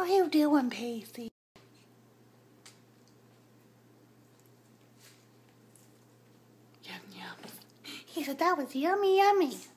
What are you doing, Pacey? Yum, yum. He said that was yummy, yummy.